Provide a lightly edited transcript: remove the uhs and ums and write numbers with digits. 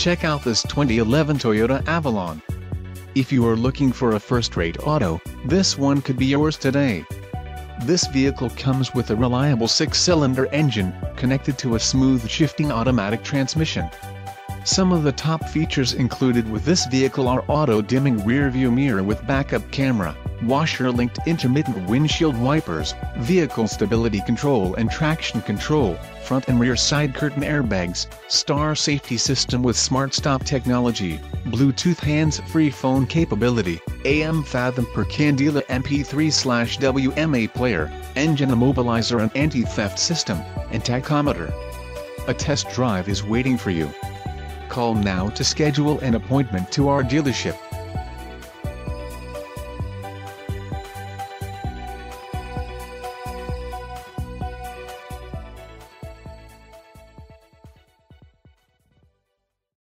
Check out this 2011 Toyota Avalon. If you are looking for a first-rate auto, this one could be yours today. This vehicle comes with a reliable 6-cylinder engine, connected to a smooth shifting automatic transmission. Some of the top features included with this vehicle are auto-dimming rear-view mirror with backup camera, washer-linked intermittent windshield wipers, vehicle stability control and traction control, front and rear side curtain airbags, star safety system with smart stop technology, Bluetooth hands-free phone capability, AM Fathom per Candela MP3/WMA player, engine immobilizer and anti-theft system, and tachometer. A test drive is waiting for you. Call now to schedule an appointment to our dealership.